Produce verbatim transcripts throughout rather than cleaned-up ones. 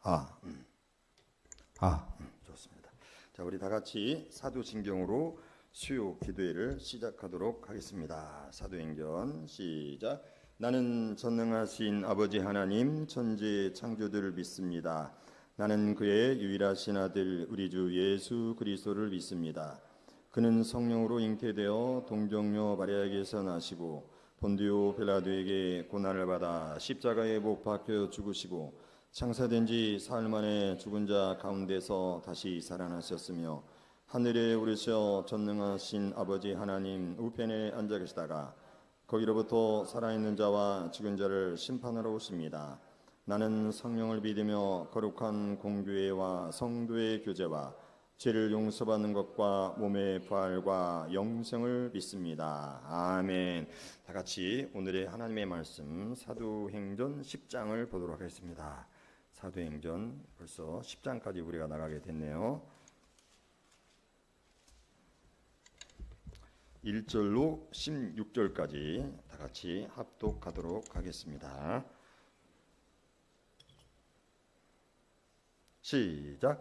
아, 음. 아, 음, 좋습니다. 자, 우리 다 같이 사도신경으로 수요 기도회를 시작하도록 하겠습니다. 사도행전 시작. 나는 전능하신 아버지 하나님 천지 창조주를 믿습니다. 나는 그의 유일하신 아들 우리 주 예수 그리스도를 믿습니다. 그는 성령으로 잉태되어 동정녀 마리아에게서 나시고 본디오 빌라도에게 고난을 받아 십자가에 못 박혀 죽으시고 창사된 지 사흘 만에 죽은 자 가운데서 다시 살아나셨으며 하늘에 오르셔 전능하신 아버지 하나님 우편에 앉아 계시다가 거기로부터 살아있는 자와 죽은 자를 심판하러 오십니다. 나는 성령을 믿으며 거룩한 공교회와 성도의 교제와 죄를 용서받는 것과 몸의 부활과 영생을 믿습니다. 아멘. 다 같이 오늘의 하나님의 말씀 사도행전 십 장을 보도록 하겠습니다. 사도행전 벌써 십 장까지 우리가 나가게 됐네요. 일 절로 십육 절까지 다 같이 합독하도록 하겠습니다. 시작.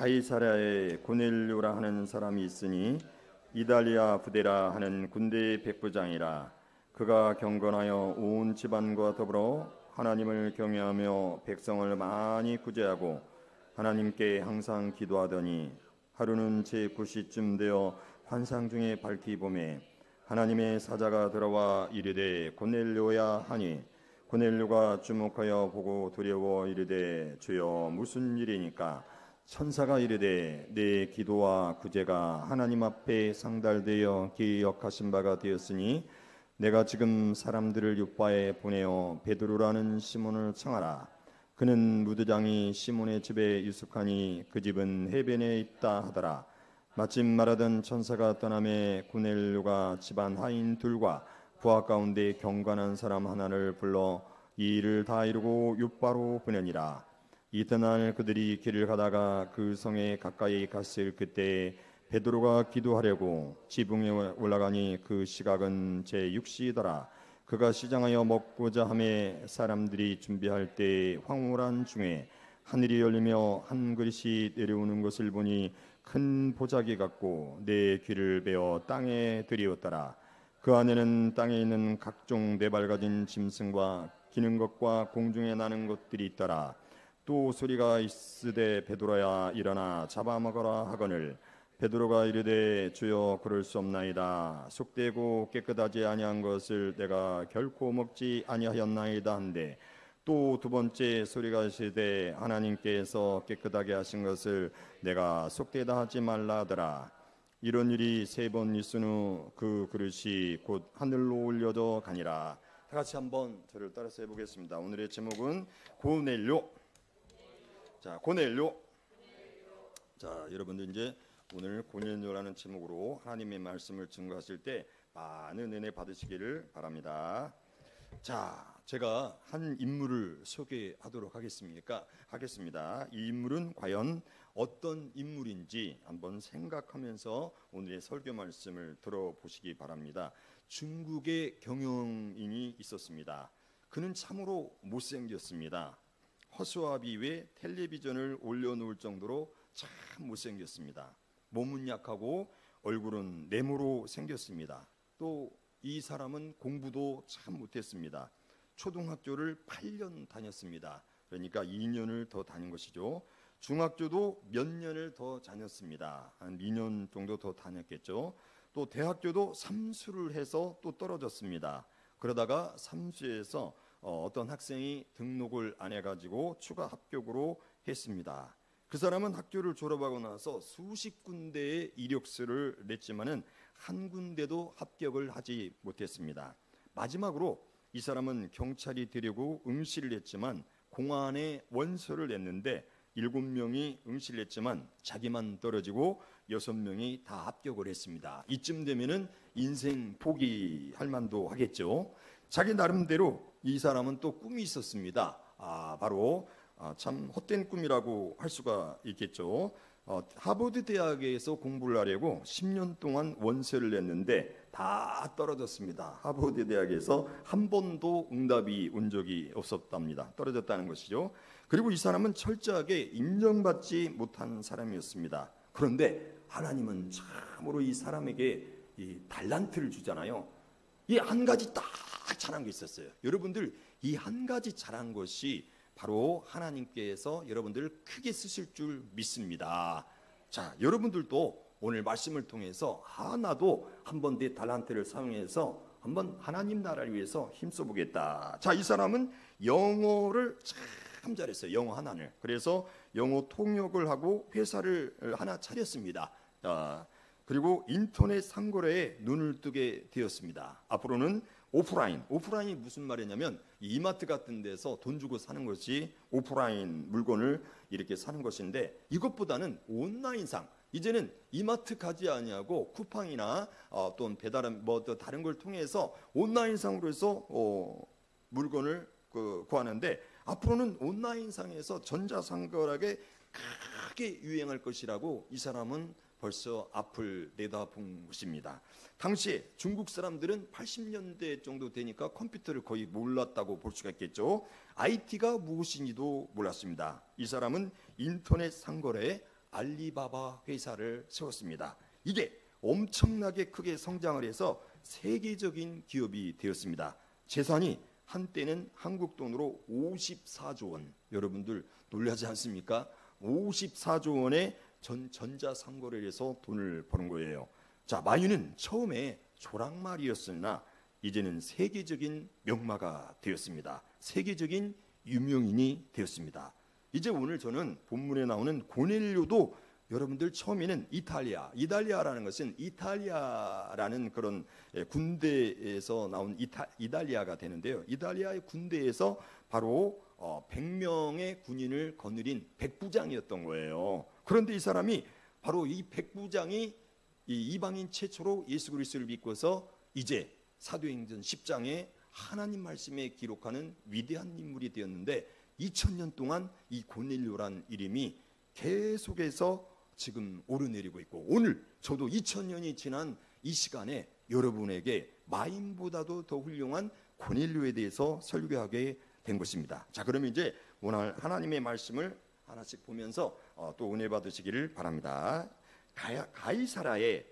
가이사랴에 고넬료라 하는 사람이 있으니 이달리아 부대라 하는 군대의 백부장이라. 그가 경건하여 온 집안과 더불어 하나님을 경외하며 백성을 많이 구제하고 하나님께 항상 기도하더니 하루는 제구 시쯤 되어 환상 중에 밝히 보매 하나님의 사자가 들어와 이르되 고넬료야 하니 고넬료가 주목하여 보고 두려워 이르되 주여 무슨 일이니까? 천사가 이르되 내 기도와 구제가 하나님 앞에 상달되어 기억하신 바가 되었으니 내가 지금 사람들을 요바에 보내어 베드로라는 시몬을 청하라. 그는 무드장이 시몬의 집에 유숙하니 그 집은 해변에 있다 하더라. 마침 말하던 천사가 떠나매 고넬료가 집안 하인 둘과 부하 가운데 경건한 사람 하나를 불러 이 일을 다 이루고 요바로 보내니라. 이튿날 그들이 길을 가다가 그 성에 가까이 갔을 그때 베드로가 기도하려고 지붕에 올라가니 그 시각은 제육 시더라. 그가 시장하여 먹고자 하매 사람들이 준비할 때 황홀한 중에 하늘이 열리며 한 그릇이 내려오는 것을 보니 큰 보자기 같고 내 귀를 베어 땅에 들이었더라. 그 안에는 땅에 있는 각종 네발 가진 짐승과 기는 것과 공중에 나는 것들이 있더라. 또 소리가 있으되 베드로야 일어나 잡아먹어라 하거늘 베드로가 이르되 주여 그럴 수 없나이다. 속되고 깨끗하지 아니한 것을 내가 결코 먹지 아니하였나이다 한데 또 두 번째 소리가 있으되 하나님께서 깨끗하게 하신 것을 내가 속되다 하지 말라 하더라. 이런 일이 세 번 있은 후 그 그릇이 곧 하늘로 올려져 가니라. 다 같이 한번 저를 따라서 해보겠습니다. 오늘의 제목은 고넬료. 자, 고넬료. 자, 여러분들 이제 오늘 고넬료라는 제목으로 하나님의 말씀을 증거하실 때 많은 은혜 받으시기를 바랍니다. 자, 제가 한 인물을 소개하도록 하겠습니까? 하겠습니다. 이 인물은 과연 어떤 인물인지 한번 생각하면서 오늘의 설교 말씀을 들어보시기 바랍니다. 중국의 경영인이 있었습니다. 그는 참으로 못생겼습니다. 허수아비 위에 텔레비전을 올려놓을 정도로 참 못생겼습니다. 몸은 약하고 얼굴은 네모로 생겼습니다. 또 이 사람은 공부도 참 못했습니다. 초등학교를 팔 년 다녔습니다. 그러니까 이 년을 더 다닌 것이죠. 중학교도 몇 년을 더 다녔습니다. 한 이 년 정도 더 다녔겠죠. 또 대학교도 삼수를 해서 또 떨어졌습니다. 그러다가 삼수에서 어, 어떤 학생이 등록을 안 해가지고 추가 합격으로 했습니다. 그 사람은 학교를 졸업하고 나서 수십 군데의 이력서를 냈지만은 한 군데도 합격을 하지 못했습니다. 마지막으로 이 사람은 경찰이 되려고 응시를 했지만 공안에 원서를 냈는데 일곱 명이 응시를 했지만 자기만 떨어지고 여섯 명이 다 합격을 했습니다. 이쯤 되면은 인생 포기할 만도 하겠죠. 자기 나름대로 이 사람은 또 꿈이 있었습니다. 아, 바로 아, 참 헛된 꿈이라고 할 수가 있겠죠. 어, 하버드 대학에서 공부를 하려고 십 년 동안 원서를 냈는데 다 떨어졌습니다. 하버드 대학에서 한 번도 응답이 온 적이 없었답니다. 떨어졌다는 것이죠. 그리고 이 사람은 철저하게 인정받지 못한 사람이었습니다. 그런데 하나님은 참으로 이 사람에게 이 달란트를 주잖아요. 이 한 가지 딱 잘한 게 있었어요. 여러분들, 이 한 가지 잘한 것이 바로 하나님께서 여러분들을 크게 쓰실 줄 믿습니다. 자, 여러분들도 오늘 말씀을 통해서 하나도 한번 내 달란트를 사용해서 한번 하나님 나라를 위해서 힘써 보겠다. 자, 이 사람은 영어를 참 잘했어요. 영어 하나를. 그래서 영어 통역을 하고 회사를 하나 차렸습니다. 자, 그리고 인터넷 상거래에 눈을 뜨게 되었습니다. 앞으로는 오프라인, 오프라인이 무슨 말이냐면 이마트 같은 데서 돈 주고 사는 것이 오프라인 물건을 이렇게 사는 것인데, 이것보다는 온라인상, 이제는 이마트 가지 아니하고 쿠팡이나 어, 또는 배달 뭐 다른 걸 통해서 온라인상으로 해서 어, 물건을 그, 구하는데, 앞으로는 온라인상에서 전자상거래가 크게 유행할 것이라고 이 사람은 벌써 앞을 내다본 것입니다. 당시에 중국 사람들은 팔십 년대 정도 되니까 컴퓨터를 거의 몰랐다고 볼 수가 있겠죠. 아이티가 무엇인지도 몰랐습니다. 이 사람은 인터넷 상거래에 알리바바 회사를 세웠습니다. 이게 엄청나게 크게 성장을 해서 세계적인 기업이 되었습니다. 재산이 한때는 한국 돈으로 오십사조 원, 여러분들 놀라지 않습니까? 오십사조 원의 전 전자상거래를 해서 돈을 버는 거예요. 자, 마유는 처음에 조랑말이었으나 이제는 세계적인 명마가 되었습니다. 세계적인 유명인이 되었습니다. 이제 오늘 저는 본문에 나오는 고넬료도 여러분들 처음에는 이탈리아, 이탈리아라는 것은 이탈리아라는 그런 군대에서 나온 이타, 이탈리아가 되는데요. 이탈리아의 군대에서 바로 어, 백 명의 군인을 거느린 백부장이었던 거예요. 그런데 이 사람이 바로 이 백부장이 이 이방인 최초로 예수 그리스도를 믿고서 이제 사도행전 십 장에 하나님 말씀에 기록하는 위대한 인물이 되었는데, 이천 년 동안 이 고넬료란 이름이 계속해서 지금 오르내리고 있고, 오늘 저도 이천 년이 지난 이 시간에 여러분에게 마임보다도 더 훌륭한 고넬료에 대해서 설교하게 된 것입니다. 자, 그러면 이제 오늘 하나님의 말씀을 하나씩 보면서 어, 또 은혜 받으시기를 바랍니다. 가야, 가이사라에,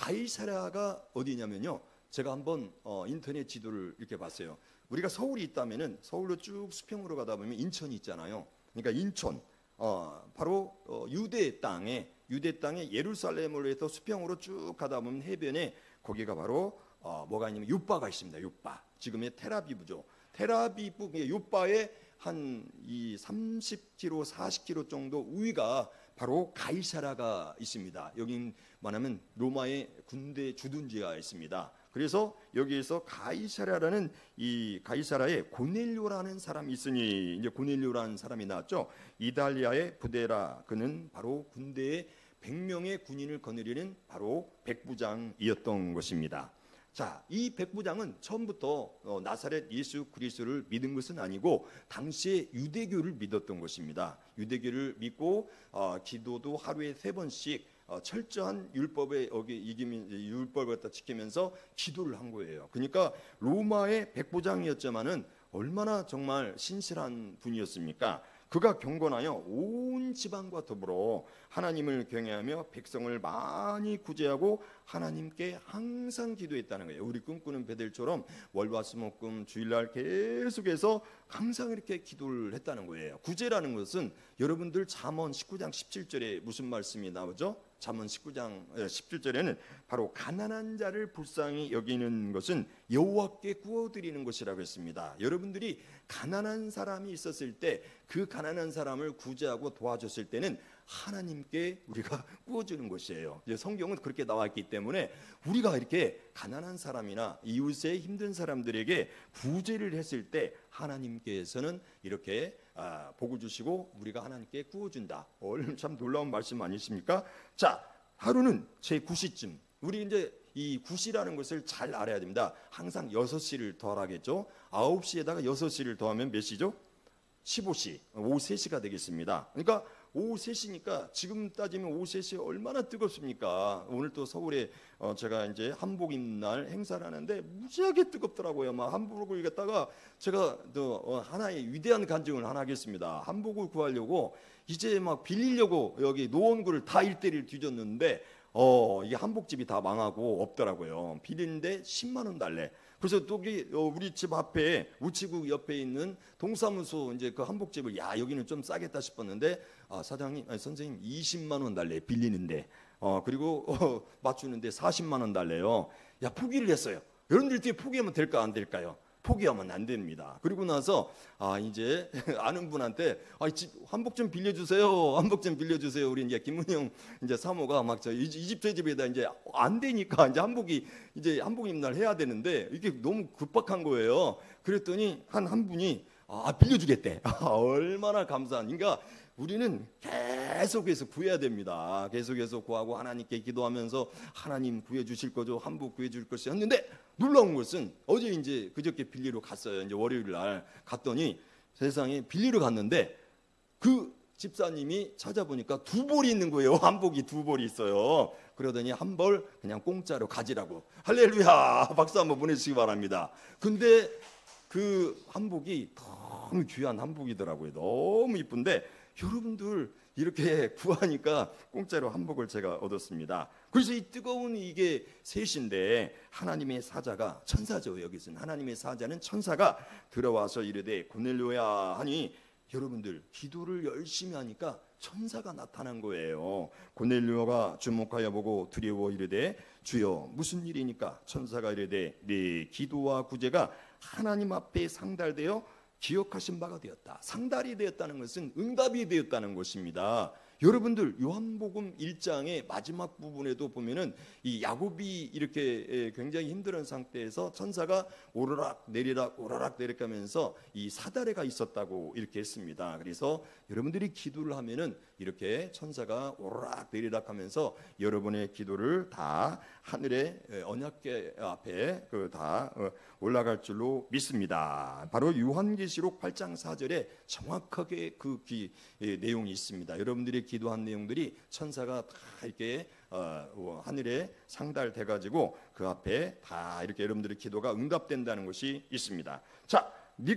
가이사라가 어디냐면요, 제가 한번 어, 인터넷 지도를 이렇게 봤어요. 우리가 서울이 있다면은 서울로 쭉 수평으로 가다 보면 인천이 있잖아요. 그러니까 인천, 어, 바로 어, 유대 땅에 유대 땅에 예루살렘으로 해서 수평으로 쭉 가다 보면 해변에 거기가 바로 어, 뭐가 있냐면 요바가 있습니다. 요바, 지금의 테라비브죠. 테라비브 요바에 한 이 삼십 킬로미터, 사십 킬로미터 정도 우위가 바로 가이사라가 있습니다. 여긴 뭐냐면 로마의 군대 주둔지가 있습니다. 그래서 여기에서 가이사라라는 이 가이사라에 고넬료라는 사람이 있으니, 이제 고넬료라는 사람이 나왔죠. 이달리아의 부대라, 그는 바로 군대에 백 명의 군인을 거느리는 바로 백부장이었던 것입니다. 자, 이 백부장은 처음부터 어, 나사렛 예수 그리스도를 믿은 것은 아니고 당시에 유대교를 믿었던 것입니다. 유대교를 믿고 어, 기도도 하루에 세 번씩 어, 철저한 율법에 어기 이기면 율법을 갖다 지키면서 기도를 한 거예요. 그러니까 로마의 백부장이었지만은 얼마나 정말 신실한 분이었습니까? 그가 경건하여 온 지방과 더불어 하나님을 경외하며 백성을 많이 구제하고 하나님께 항상 기도했다는 거예요. 우리 꿈꾸는 배들처럼 월화수목금 주일날 계속해서 항상 이렇게 기도를 했다는 거예요. 구제라는 것은 여러분들 잠언 십구 장 십칠 절에 무슨 말씀이 나오죠? 잠언 십구 장 십칠 절에는 바로 가난한 자를 불쌍히 여기는 것은 여호와께 구워드리는 것이라고 했습니다. 여러분들이 가난한 사람이 있었을 때 그 가난한 사람을 구제하고 도와줬을 때는 하나님께 우리가 구워주는 것이에요. 이제 성경은 그렇게 나와 있기 때문에 우리가 이렇게 가난한 사람이나 이웃의 힘든 사람들에게 구제를 했을 때 하나님께서는 이렇게 아, 복을 주시고 우리가 하나님께 구워준다. 얼마나 참 놀라운 말씀 아니십니까? 자, 하루는 제구 시쯤, 우리 이제 이 구 시라는 것을 잘 알아야 됩니다. 항상 여섯 시를 더하겠죠. 아홉 시에다가 여섯 시를 더하면 몇 시죠? 십오 시, 오후 세 시가 되겠습니다. 그러니까 오후 세 시니까 지금 따지면 오후 세 시 얼마나 뜨겁습니까? 오늘 또 서울에 어 제가 이제 한복 입는 날 행사를 하는데 무지하게 뜨겁더라고요. 막 한복을 입었다가 제가 또 어 하나의 위대한 간증을 하나 하겠습니다. 한복을 구하려고 이제 막 빌리려고 여기 노원구를 다 일대를 뒤졌는데 어 이게 한복집이 다 망하고 없더라고요. 빌리는데 십만 원 달래. 그래서 또 우리 집 앞에 우체국 옆에 있는 동사무소 이제 그 한복집을 야 여기는 좀 싸겠다 싶었는데 아 사장님 아니 선생님 이십만 원 달래 빌리는데 어 그리고 어, 맞추는데 사십만 원 달래요. 야 포기를 했어요. 여러분들 어떻게 포기하면 될까 안 될까요? 포기하면 안 됩니다. 그리고 나서 아 이제 아는 분한테 아, 집 한복 좀 빌려주세요. 한복 좀 빌려주세요. 우리 이제 김문영 이제 사모가 막 저 이 집 저 집에다 이제 안 되니까 이제 한복이 이제 한복 입는 날 해야 되는데 이게 너무 급박한 거예요. 그랬더니 한 한 분이 아 빌려주겠대. 아, 얼마나 감사한가. 우리는 계속해서 구해야 됩니다. 계속해서 구하고 하나님께 기도하면서 하나님 구해주실 거죠. 한복 구해줄 것이 했는데 놀라운 것은 어제 이제 그저께 빌리러 갔어요. 이제 월요일 날 갔더니 세상에 빌리러 갔는데 그 집사님이 찾아보니까 두 벌이 있는 거예요. 한복이 두 벌이 있어요. 그러더니 한 벌 그냥 공짜로 가지라고. 할렐루야. 박수 한번 보내주시기 바랍니다. 근데 그 한복이 너무 귀한 한복이더라고요. 너무 이쁜데 여러분들 이렇게 구하니까 공짜로 한복을 제가 얻었습니다. 그래서 이 뜨거운 이게 셋인데 하나님의 사자가 천사죠. 여기서는 하나님의 사자는 천사가 들어와서 이르되 고넬료야 하니 여러분들 기도를 열심히 하니까 천사가 나타난 거예요. 고넬료가 주목하여 보고 두려워 이르되 주여 무슨 일이니까? 천사가 이르되 네 기도와 구제가 하나님 앞에 상달되어 기억하신 바가 되었다. 상달이 되었다는 것은 응답이 되었다는 것입니다. 여러분들 요한복음 일 장의 마지막 부분에도 보면은 이 야곱이 이렇게 굉장히 힘든 상태에서 천사가 오르락 내리락 오르락 내리락 하면서 이 사다리가 있었다고 이렇게 했습니다. 그래서 여러분들이 기도를 하면은 이렇게 천사가 오르락 내리락 하면서 여러분의 기도를 다 하늘의 언약궤 앞에 그 다 올라갈 줄로 믿습니다. 바로 요한계시록 팔 장 사 절에 정확하게 그 기, 내용이 있습니다. 여러분들이 기도한 내용들이 천사가 다 이렇게 어, 하늘에 상달돼 가지고 그 앞에 다 이렇게 여러분들의 기도가 응답된다는 것이 있습니다. 자,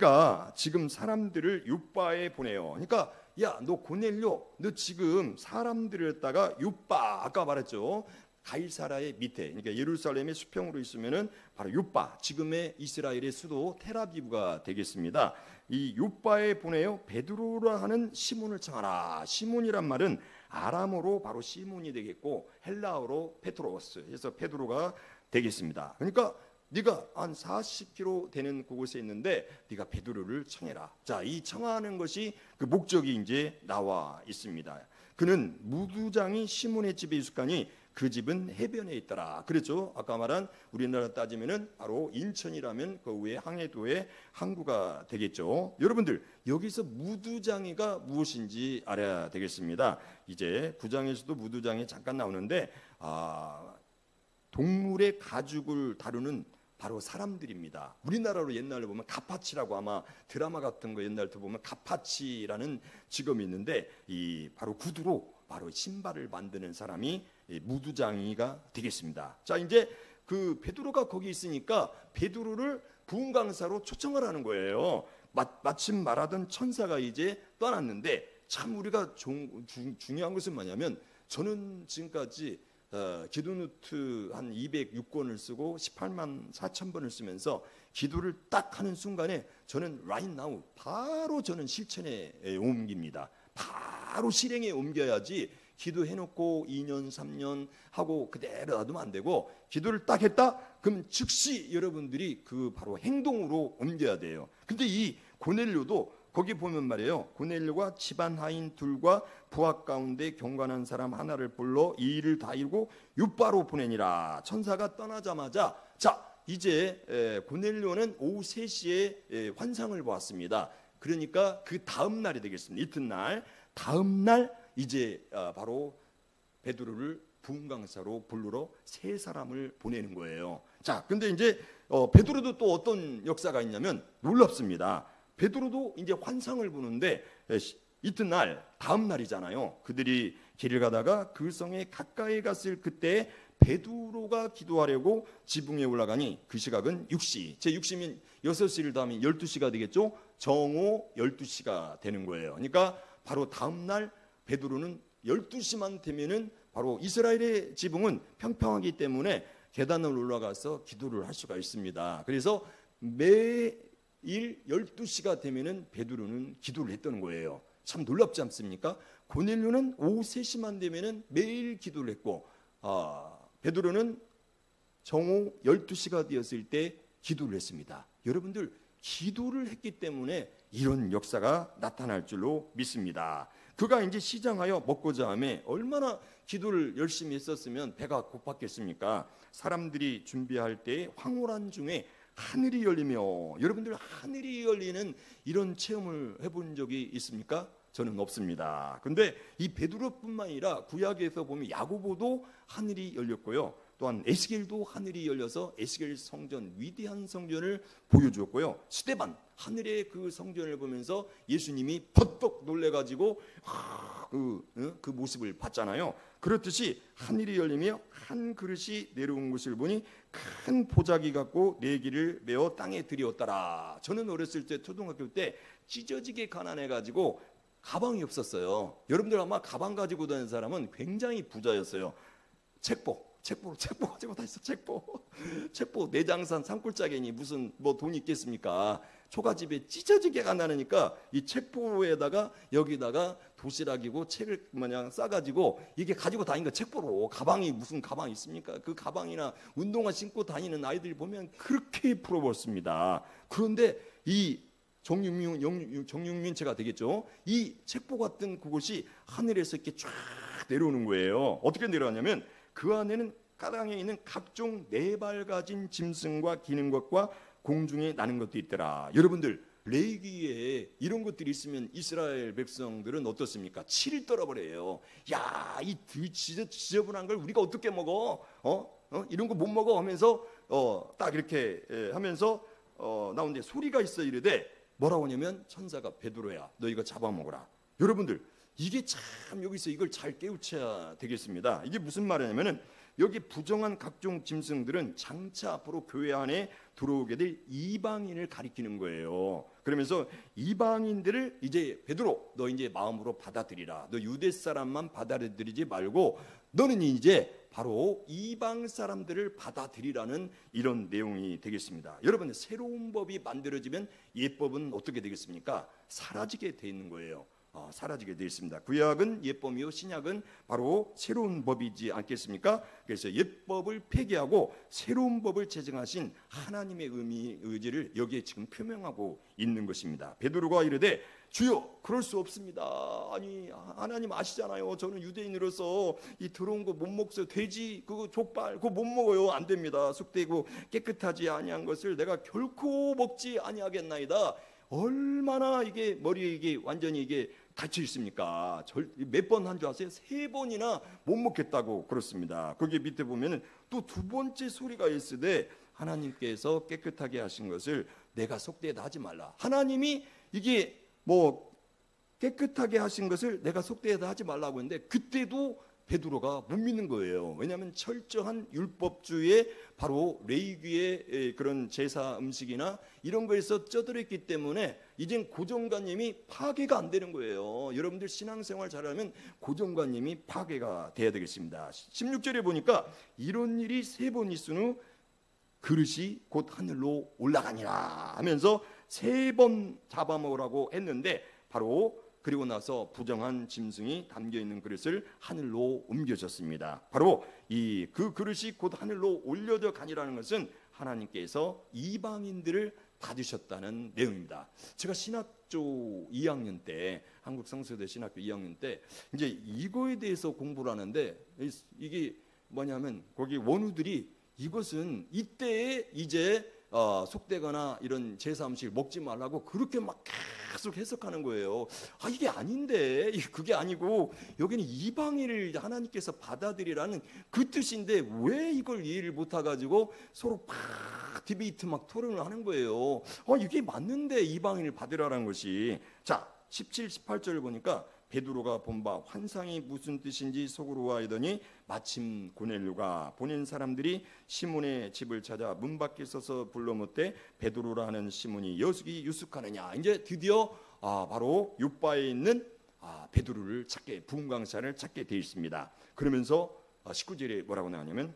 네가 지금 사람들을 요바에 보내요. 그러니까 야, 너 고넬료, 너 지금 사람들을 다가 요바 아까 말했죠. 가이사라의 밑에, 그러니까 예루살렘의 수평으로 있으면은 바로 요바, 지금의 이스라엘의 수도 텔아비브가 되겠습니다. 이 요바에 보내요. 베드로라 하는 시몬을 청하라. 시몬이란 말은 아람어로 바로 시몬이 되겠고 헬라어로 페트로스 해서 페드로가 되겠습니다. 그러니까 네가 한 사십 킬로미터 되는 그곳에 있는데 네가 베드로를 청해라. 자, 이 청하는 것이 그 목적이 이제 나와 있습니다. 그는 무두장이 시몬의 집에 있을까니 그 집은 해변에 있더라. 그렇죠. 아까 말한 우리나라 따지면은 바로 인천이라면 그 위에 항해도의 항구가 되겠죠. 여러분들 여기서 무두장이가 무엇인지 알아야 되겠습니다. 이제 구 장에서도 무두장이 잠깐 나오는데 아, 동물의 가죽을 다루는 바로 사람들입니다. 우리나라로 옛날에 보면 가파치라고 아마 드라마 같은 거 옛날부터 보면 가파치라는 직업이 있는데 이 바로 구두로 바로 신발을 만드는 사람이 무두장이가 되겠습니다. 자, 이제 그 베드로가 거기 있으니까 베드로를 부흥 강사로 초청을 하는 거예요. 마, 마침 말하던 천사가 이제 떠났는데 참 우리가 종, 중, 중요한 것은 뭐냐면 저는 지금까지 어, 기도노트 한 이백육 권을 쓰고 십팔만 사천 번을 쓰면서 기도를 딱 하는 순간에 저는 right now 바로 저는 실천에 옮깁니다. 바로 실행에 옮겨야지 기도해놓고 이 년 삼 년 하고 그대로 놔두면 안 되고 기도를 딱 했다? 그럼 즉시 여러분들이 그 바로 행동으로 옮겨야 돼요. 근데 이 고넬료도 거기 보면 말이에요. 고넬료가 집안 하인 둘과 부하 가운데 경건한 사람 하나를 불러 이 일을 다 이루고 요바로 보내니라. 천사가 떠나자마자 자 이제 고넬료는 오후 세 시에 환상을 보았습니다. 그러니까 그 다음 날이 되겠습니다. 이튿날 다음 날 이제 바로 베드로를 부흥 강사로 부르러 세 사람을 보내는 거예요. 자, 근데 이제 베드로도 또 어떤 역사가 있냐면 놀랍습니다. 베드로도 이제 환상을 보는데 이튿날 다음 날이잖아요. 그들이 길을 가다가 그 성에 가까이 갔을 그때 베드로가 기도하려고 지붕에 올라가니 그 시각은 육 시. 제 육 시면 여섯 시를 더하면 열두 시가 되겠죠. 정오 열두 시가 되는 거예요. 그러니까 바로 다음 날 베드로는 열두 시만 되면은 바로 이스라엘의 지붕은 평평하기 때문에 계단을 올라가서 기도를 할 수가 있습니다. 그래서 매일 열두 시가 되면은 베드로는 기도를 했다는 거예요. 참 놀랍지 않습니까? 고넬료는 오후 세 시만 되면은 매일 기도를 했고, 아, 베드로는 정오 열두 시가 되었을 때 기도를 했습니다. 여러분들, 기도를 했기 때문에 이런 역사가 나타날 줄로 믿습니다. 그가 이제 시장하여 먹고자 하며 얼마나 기도를 열심히 했었으면 배가 고팠겠습니까? 사람들이 준비할 때 황홀한 중에 하늘이 열리며, 여러분들 하늘이 열리는 이런 체험을 해본 적이 있습니까? 저는 없습니다. 근데 이 베드로뿐만 아니라 구약에서 보면 야고보도 하늘이 열렸고요. 또한 에스겔도 하늘이 열려서 에스겔 성전, 위대한 성전을 보여주었고요. 스데반, 하늘의 그 성전을 보면서 예수님이 버떡 놀래가지고 그, 그 모습을 봤잖아요. 그렇듯이 하늘이 열리며 한 그릇이 내려온 것을 보니 큰 보자기 같고 네기를 메어 땅에 들이었더라. 저는 어렸을 때 초등학교 때 찢어지게 가난해가지고 가방이 없었어요. 여러분들 아마 가방 가지고 다니는 사람은 굉장히 부자였어요. 책보, 책보, 책보 가지고 다녔어. 책보, 책보 내장산 산골짜기니 무슨 뭐 돈이 있겠습니까? 초가집에 찢어지게 가난하니까 이 책보에다가 여기다가 도시락이고 책을 마냥 싸가지고 이게 가지고 다니는 거 책보로. 가방이 무슨 가방이 있습니까? 그 가방이나 운동화 신고 다니는 아이들 보면 그렇게 부러웠습니다. 그런데 이 정육민, 정육민체가 되겠죠. 이 책보 같은 그것이 하늘에서 이렇게 쫙 내려오는 거예요. 어떻게 내려왔냐면 그 안에는 가랑에 있는 각종 네 발 가진 짐승과 기는 것과 공중에 나는 것도 있더라. 여러분들, 레위기에 이런 것들이 있으면 이스라엘 백성들은 어떻습니까? 치를 떨어버려요. 야, 이 지저분한 걸 우리가 어떻게 먹어? 어? 어? 이런 거 못 먹어 하면서 어, 딱 이렇게 예, 하면서 어, 나오는데 소리가 있어 이르되 뭐라고 하냐면 천사가 베드로야, 너 이거 잡아먹어라. 여러분들, 이게 참 여기서 이걸 잘 깨우쳐야 되겠습니다. 이게 무슨 말이냐면은 여기 부정한 각종 짐승들은 장차 앞으로 교회 안에 들어오게 될 이방인을 가리키는 거예요. 그러면서 이방인들을 이제 베드로, 너 이제 마음으로 받아들이라. 너 유대 사람만 받아들이지 말고 너는 이제 바로 이방 사람들을 받아들이라는 이런 내용이 되겠습니다. 여러분, 새로운 법이 만들어지면 옛법은 어떻게 되겠습니까? 사라지게 돼 있는 거예요. 어, 사라지게 되어 있습니다. 구약은 옛법이요, 신약은 바로 새로운 법이지 않겠습니까? 그래서 옛법을 폐기하고 새로운 법을 제정하신 하나님의 의미, 의지를 여기에 지금 표명하고 있는 것입니다. 베드로가 이르되 주여, 그럴 수 없습니다. 아니, 하나님 아시잖아요. 저는 유대인으로서 이 들어온 거 못 먹어요. 돼지 그거 족발 그거 못 먹어요. 안 됩니다. 쑥되고 깨끗하지 아니한 것을 내가 결코 먹지 아니하겠나이다. 얼마나 이게 머리에 이게 완전히 이게 닫혀 있습니까? 몇 번 한 줄 아세요? 세 번이나 못 먹겠다고 그렇습니다. 거기 밑에 보면은 또 두 번째 소리가 있으되 하나님께서 깨끗하게 하신 것을 내가 속되다 하지 말라. 하나님이 이게 뭐 깨끗하게 하신 것을 내가 속되다 하지 말라고 했는데 그때도 베드로가 못 믿는 거예요. 왜냐하면 철저한 율법주의에 바로 레위기의 그런 제사 음식이나 이런 거에서 쩌들었기 때문에 이젠 고정관념이 파괴가 안 되는 거예요. 여러분들 신앙생활 잘하면 고정관념이 파괴가 돼야 되겠습니다. 십육 절에 보니까 이런 일이 세 번 있은 후 그릇이 곧 하늘로 올라가니라 하면서 세 번 잡아먹으라고 했는데 바로 그리고 나서 부정한 짐승이 담겨있는 그릇을 하늘로 옮겨졌습니다. 바로 이 그 그릇이 곧 하늘로 올려져 가니라는 것은 하나님께서 이방인들을 받으셨다는 내용입니다. 제가 신학조 이 학년 때, 한국 성서대 신학교 이 학년 때 이제 이거에 대해서 공부를 하는데 이게 뭐냐면 거기 원우들이 이것은 이때에 이제 어, 속되거나 이런 제사 음식을 먹지 말라고 그렇게 막 계속 해석하는 거예요. 아, 이게 아닌데, 그게 아니고 여기는 이방인을 하나님께서 받아들이라는 그 뜻인데 왜 이걸 이해를 못해가지고 서로 막 디베이트 막 토론을 하는 거예요. 아, 이게 맞는데 이방인을 받으라는 것이. 자, 십칠, 십팔 절을 보니까 베드로가 본 바 환상이 무슨 뜻인지 속으로 알더니 마침 고넬료가 보낸 사람들이 시몬의 집을 찾아 문 밖에 서서 불러 묻되 베드로라 하는 시몬이 여기 유숙하느냐. 이제 드디어 아, 바로 요바에 있는 아, 베드로를 찾게, 부흥 강사를 찾게 되어 있습니다. 그러면서 아, 십구 절에 뭐라고 나오냐면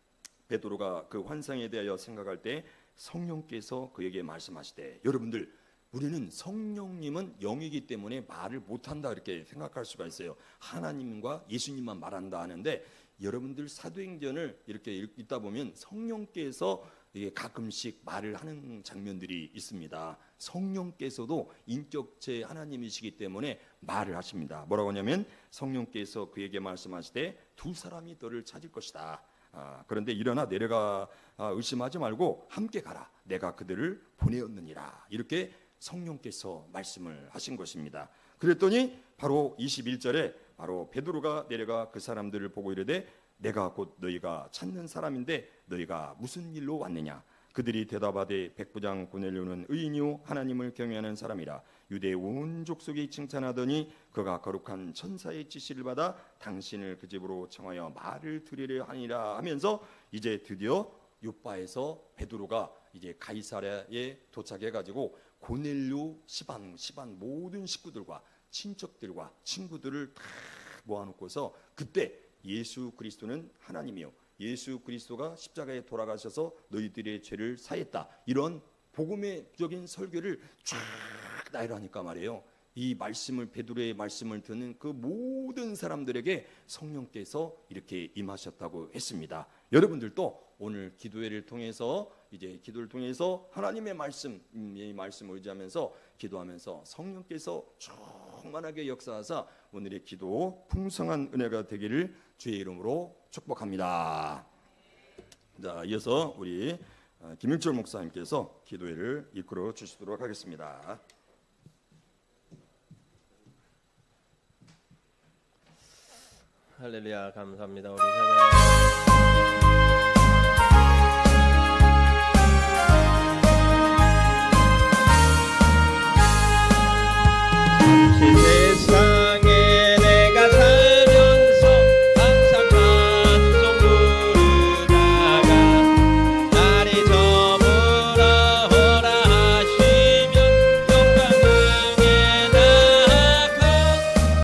베드로가 그 환상에 대하여 생각할 때 성령께서 그에게 말씀하시되, 여러분들 우리는 성령님은 영이기 때문에 말을 못한다 이렇게 생각할 수가 있어요. 하나님과 예수님만 말한다 하는데, 여러분들 사도행전을 이렇게 읽다 보면 성령께서 이게 가끔씩 말을 하는 장면들이 있습니다. 성령께서도 인격체 하나님이시기 때문에 말을 하십니다. 뭐라고 하냐면 성령께서 그에게 말씀하시되 두 사람이 너를 찾을 것이다. 아, 그런데 일어나 내려가 아, 의심하지 말고 함께 가라. 내가 그들을 보내었느니라. 이렇게 성령께서 말씀을 하신 것입니다. 그랬더니 바로 이십일 절에 바로 베드로가 내려가 그 사람들을 보고 이르되 내가 곧 너희가 찾는 사람인데 너희가 무슨 일로 왔느냐. 그들이 대답하되 백부장 고넬료는 의인이요 하나님을 경외하는 사람이라 유대 온 족속이 칭찬하더니 그가 거룩한 천사의 지시를 받아 당신을 그 집으로 청하여 말을 들으려 하니라 하면서 이제 드디어 요바에서 베드로가 이제 가이사랴에 도착해 가지고 고넬료 시반 시반 모든 식구들과 친척들과 친구들을 다 모아놓고서 그때 예수 그리스도는 하나님이요 예수 그리스도가 십자가에 돌아가셔서 너희들의 죄를 사했다, 이런 복음의적인 설교를 쫙 나열하니까 말이에요. 이 말씀을, 베드로의 말씀을 듣는 그 모든 사람들에게 성령께서 이렇게 임하셨다고 했습니다. 여러분들도 오늘 기도회를 통해서 이제 기도를 통해서 하나님의 말씀, 이 말씀을 의지하면서 기도하면서 성령께서 충만하게 역사하사 오늘의 기도 풍성한 은혜가 되기를 주의 이름으로 축복합니다. 자, 이어서 우리 김영철 목사님께서 기도회를 이끌어 주시도록 하겠습니다. 할렐루야, 감사합니다. 우리 찬양